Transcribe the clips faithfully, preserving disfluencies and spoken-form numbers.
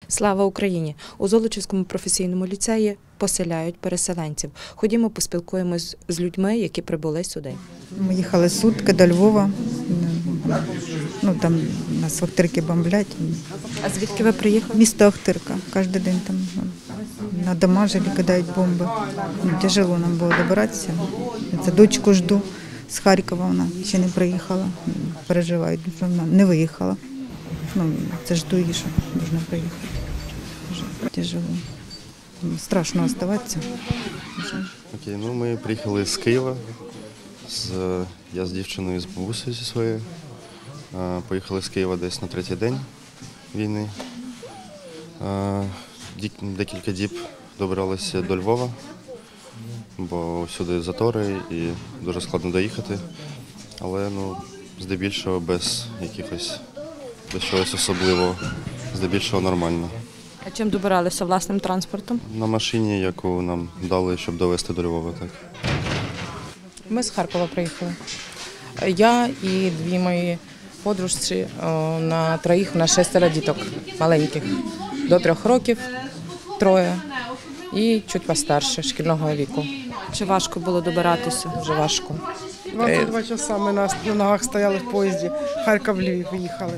Слава Україні! У Золочівському професійному ліцеї поселяють переселенців. Ходімо поспілкуємось з людьми, які прибули сюди. Ми їхали сутки до Львова. Ну, там нас Охтирки бомблять. А звідки ви приїхали? Місто Охтирка. Кожен день там на дома жили, кидають бомби. Ну, тяжело нам було добиратися. Це дочку жду з Харкова, вона ще не приїхала. Переживають, що вона не виїхала. Ну, це жду її, що можна приїхати. Тяжело. Страшно залишатися. Окей, ну ми приїхали з Києва. З, я з дівчиною, з бабусею зі своєю. Поїхали з Києва десь на третій день війни. Декілька діб добиралися до Львова, бо всюди затори і дуже складно доїхати. Але ну, здебільшого без якихось, без чогось особливого, здебільшого нормально. А чим добиралися? Власним транспортом? На машині, яку нам дали, щоб довезти до Львова. Так. Ми з Харкова приїхали. Я і дві мої подружці на троїх, на шестеро діток маленьких. До трьох років, троє і чуть постарше, шкільного віку. Чи важко було добиратися? Вже важко. двадцять два часа ми на ногах стояли в поїзді, Харків-Львів виїхали.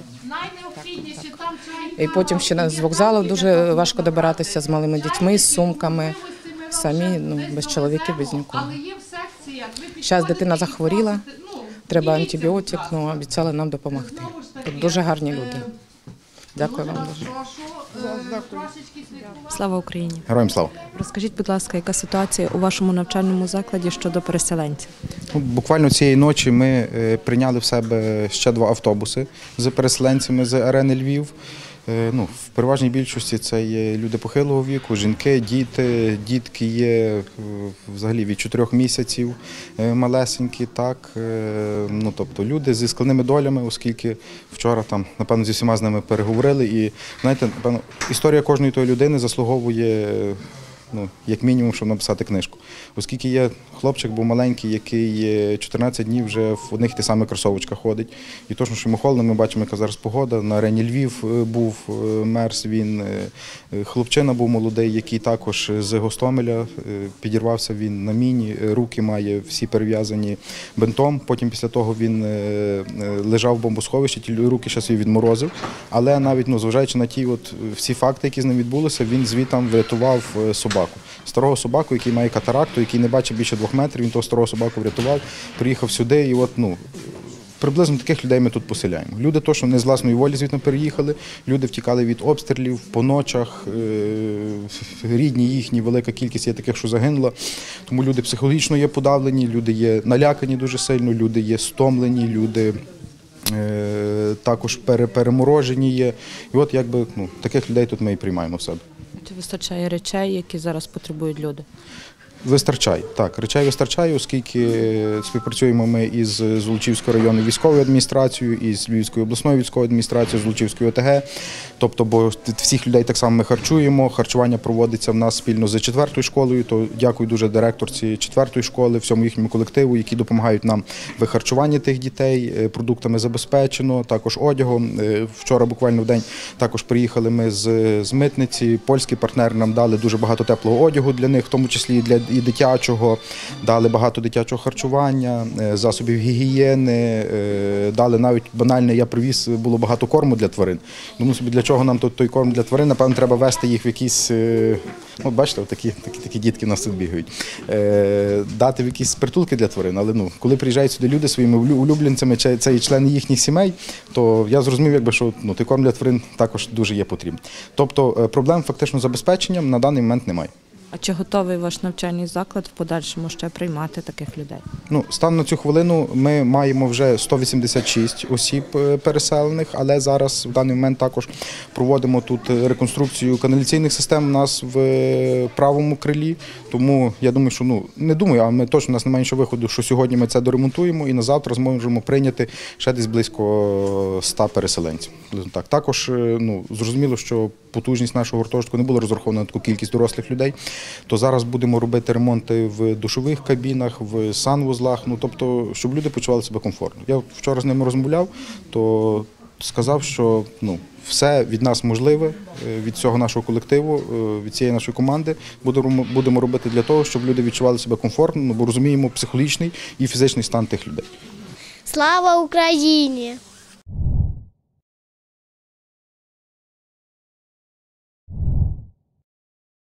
І потім ще з вокзалу дуже важко добиратися з малими дітьми, з сумками. Самі, ну, без чоловіків, без нікого. Зараз дитина захворіла, треба антибіотик, ну, обіцяли нам допомогти. Тут дуже гарні люди. Дякую вам дуже. Слава Україні! Героям слава! Розкажіть, будь ласка, яка ситуація у вашому навчальному закладі щодо переселенців? Ну, буквально цієї ночі ми прийняли в себе ще два автобуси з переселенцями з арени Львів. Ну, в переважній більшості це є люди похилого віку, жінки, діти, дітки є взагалі від чотирьох місяців малесенькі, так, ну, тобто люди зі складними долями, оскільки вчора там, напевно, зі всіма з ними переговорили і, знаєте, напевно, історія кожної тої людини заслуговує, ну, як мінімум, щоб написати книжку. Оскільки є хлопчик, був маленький, який чотирнадцять днів вже в одних і тих самих кросовочках ходить. І точно, що йому холодно, ми бачимо, яка зараз погода. На арені Львів був мерз, він, хлопчина був молодий, який також з Гостомеля, підірвався він на міні, руки має всі перев'язані бинтом. Потім після того він лежав в бомбосховищі, ті руки ще свої відморозив. Але навіть, ну, зважаючи на ті от всі факти, які з ним відбулися, він звітом врятував собаку. Старого собаку, який має катаракту, який не бачить більше двох метрів, він того старого собаку врятував, приїхав сюди і от, ну, приблизно таких людей ми тут поселяємо. Люди то, що не з власної волі звідти переїхали, люди втікали від обстрілів по ночах, рідні їхні, велика кількість є таких, що загинула. Тому люди психологічно є подавлені, люди є налякані дуже сильно, люди є стомлені, люди також переморожені є. І от якби, ну, таких людей тут ми і приймаємо в себе. Чи вистачає речей, які зараз потребують люди? Вистачає, так, речей вистачає, оскільки співпрацюємо ми із Золочівською районною військовою адміністрацією, із Львівською обласною військовою адміністрацією, Золочівською ОТГ. Тобто, бо всіх людей так само ми харчуємо, харчування проводиться в нас спільно з четвертою школою, то дякую дуже директорці четвертої школи, всьому їхньому колективу, які допомагають нам в харчуванні тих дітей, продуктами забезпечено, також одягом. Вчора буквально в день також приїхали ми з, з митниці, польські партнери нам дали дуже багато теплого одягу для них, в тому числі і для і дитячого, дали багато дитячого харчування, засобів гігієни, дали навіть банальне, я привіз, було багато корму для тварин. Думаю собі, для чого нам тут той корм для тварин, напевно, треба вести їх в якісь, ну, бачите, такі, такі, такі дітки в нас тут бігають, дати в якісь притулки для тварин, але, ну, коли приїжджають сюди люди своїми улюбленцями, це і члени їхніх сімей, то я зрозумів, якби, що, ну, той корм для тварин також дуже є потрібен. Тобто проблем фактично з забезпеченням на даний момент немає. А чи готовий ваш навчальний заклад в подальшому ще приймати таких людей? Ну, станом на цю хвилину ми маємо вже сто вісімдесят шість осіб переселених, але зараз в даний момент також проводимо тут реконструкцію каналізаційних систем у нас в правому крилі. Тому я думаю, що, ну, не думаю, а ми точно, у нас немає іншого виходу, що сьогодні ми це доремонтуємо і на завтра зможемо прийняти ще десь близько ста переселенців. Так, також, ну, зрозуміло, що потужність нашого гуртожитку не була розрахована на таку кількість дорослих людей, то зараз будемо робити ремонти в душових кабінах, в санвузлах, ну, тобто, щоб люди почували себе комфортно. Я вчора з ними розмовляв, то сказав, що ну, все від нас можливе, е, від цього нашого колективу, е, від цієї нашої команди будемо, будемо робити для того, щоб люди відчували себе комфортно, бо розуміємо психологічний і фізичний стан тих людей. Слава Україні!